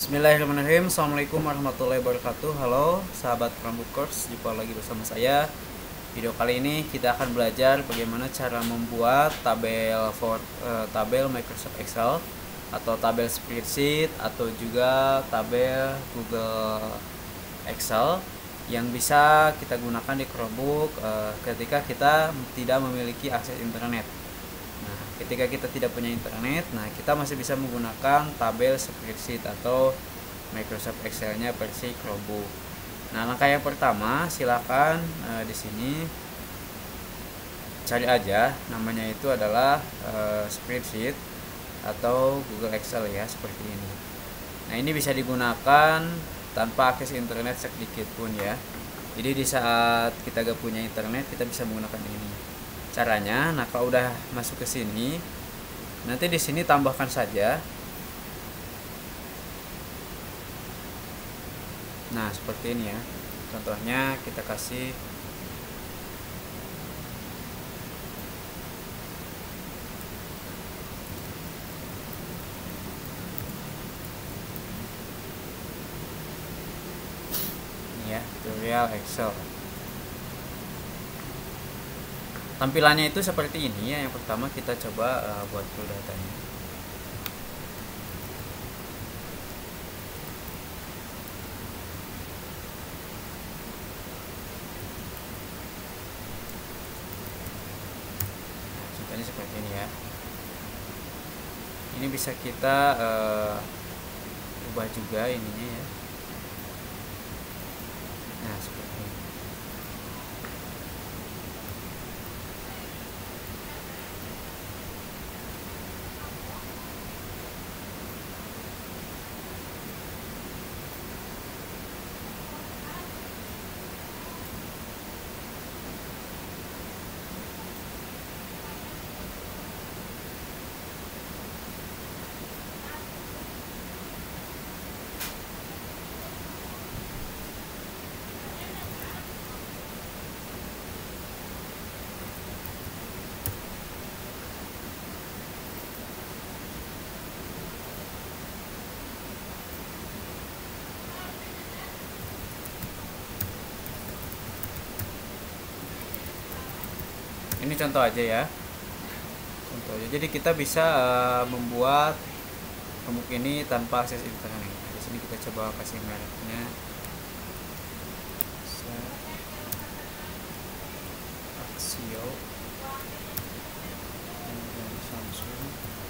Bismillahirrahmanirrahim. Assalamualaikum warahmatullahi wabarakatuh. Halo sahabat Prambukers, jumpa lagi bersama saya. Video kali ini kita akan belajar bagaimana cara membuat tabel Microsoft Excel atau tabel spreadsheet atau juga tabel Google Excel yang bisa kita gunakan di Chromebook ketika kita tidak memiliki akses internet. Nah, ketika kita tidak punya internet, kita masih bisa menggunakan tabel spreadsheet atau Microsoft Excel-nya versi Chromebook. Nah, langkah yang pertama, silakan di sini cari aja namanya itu adalah spreadsheet atau Google Excel ya, seperti ini. Nah, ini bisa digunakan tanpa akses internet sedikit pun ya. Jadi di saat kita gak punya internet, kita bisa menggunakan ini. Caranya, nah kalau udah masuk ke sini, nanti di sini tambahkan saja. Nah, seperti ini ya. Contohnya kita kasih ini ya, tutorial Excel. Tampilannya itu seperti ini ya. Yang pertama kita coba buat dulu datanya. Nah, contohnya seperti ini ya. Ini bisa kita ubah juga ininya ya. Nah, seperti ini. Ini contoh aja ya. Contoh aja. Jadi kita bisa membuat Chromebook ini tanpa akses internet. Di sini kita coba kasih mereknya. Axio. Kemudian Samsung.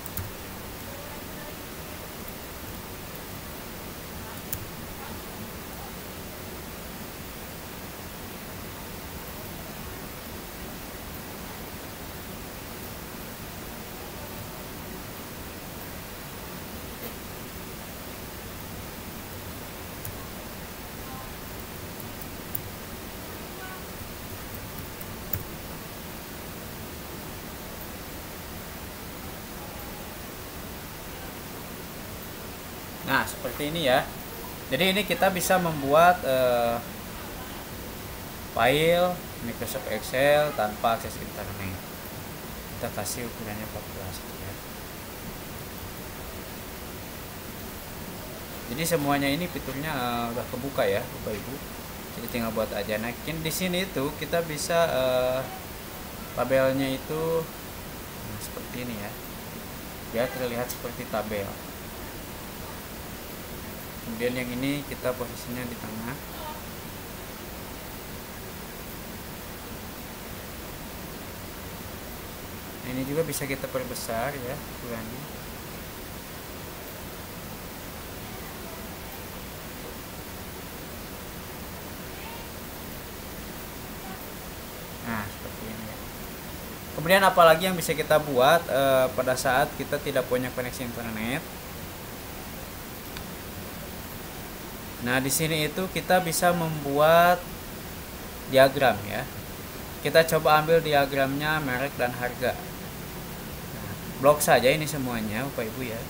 Nah, seperti ini ya. Jadi ini kita bisa membuat file Microsoft Excel tanpa akses internet. Kita kasih ukurannya 14 ya. Jadi semuanya ini fiturnya udah kebuka ya, Bapak Ibu. Jadi tinggal buat aja. Nah, di sini itu kita bisa tabelnya itu seperti ini ya. Biar terlihat seperti tabel. Kemudian yang ini kita posisinya di tengah. Nah, ini juga bisa kita perbesar ya ukurannya. Nah, seperti ini ya. Kemudian apalagi yang bisa kita buat pada saat kita tidak punya koneksi internet. Nah, di sini itu kita bisa membuat diagram ya. Kita coba ambil diagramnya merek dan harga. Nah, blok saja ini semuanya, Bapak Ibu ya.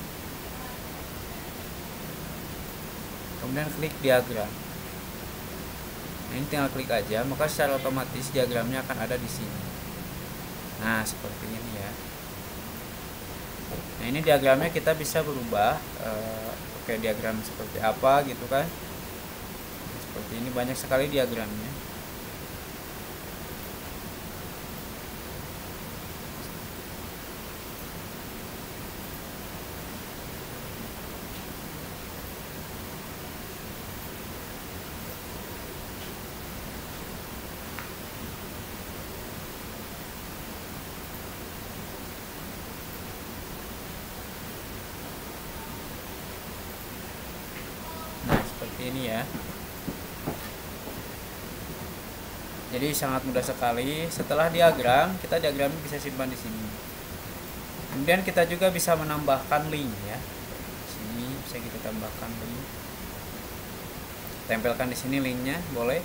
Kemudian klik diagram. Nah, ini tinggal klik aja, maka secara otomatis diagramnya akan ada di sini. Nah, seperti ini ya. Nah, ini diagramnya kita bisa berubah pakai diagram seperti apa gitu kan. Seperti ini banyak sekali diagramnya. Nah, seperti ini ya. Jadi sangat mudah sekali. Setelah diagram, kita diagramnya bisa simpan di sini. Kemudian kita juga bisa menambahkan link ya. Di sini bisa kita tambahkan link. Tempelkan di sini linknya, boleh.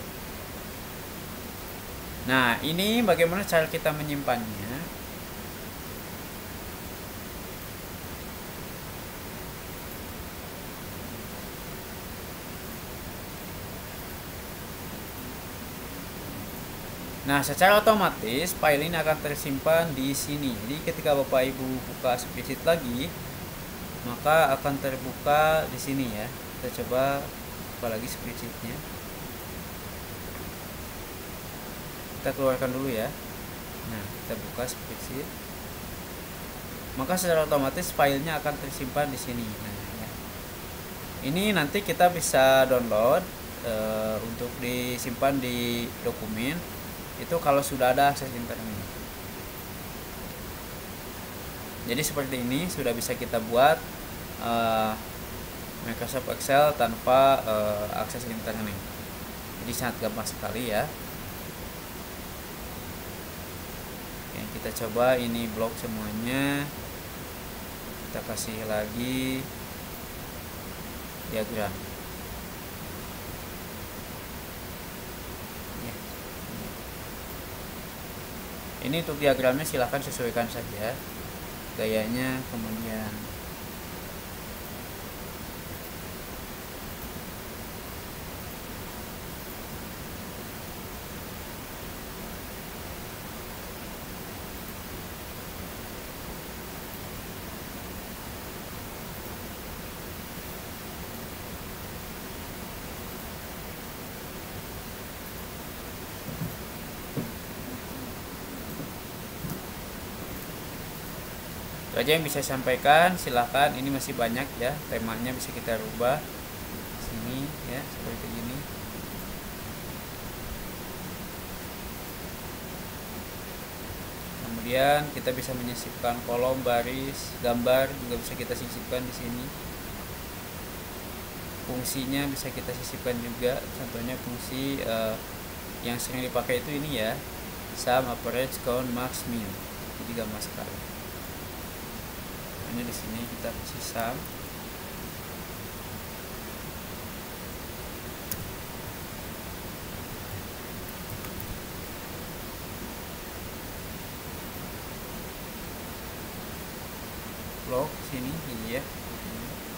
Nah, ini bagaimana cara kita menyimpannya. Nah, secara otomatis file ini akan tersimpan di sini. Jadi ketika Bapak Ibu buka spreadsheet lagi, maka akan terbuka di sini ya. Kita coba buka lagi spreadsheetnya. Kita keluarkan dulu ya. Nah, kita buka spreadsheet. Maka secara otomatis filenya akan tersimpan di sini. Nah, ya. Ini nanti kita bisa download untuk disimpan di dokumen. Itu kalau sudah ada akses internet. Jadi seperti ini sudah bisa kita buat Microsoft Excel tanpa akses internet. Jadi sangat gampang sekali ya. Oke, kita coba ini blok semuanya. Kita kasih lagi diagram. Ini untuk diagramnya silahkan sesuaikan saja gayanya, kemudian itu aja yang bisa saya sampaikan. Silahkan, ini masih banyak ya, temanya bisa kita rubah sini ya, seperti ini. Kemudian kita bisa menyisipkan kolom, baris, gambar juga bisa kita sisipkan di sini. Fungsinya bisa kita sisipkan juga. Contohnya fungsi yang sering dipakai itu ini ya, sum, average, count, max, min. Jadi gampang sekali. Ini di sini kita kasih sum. Blok sini iya.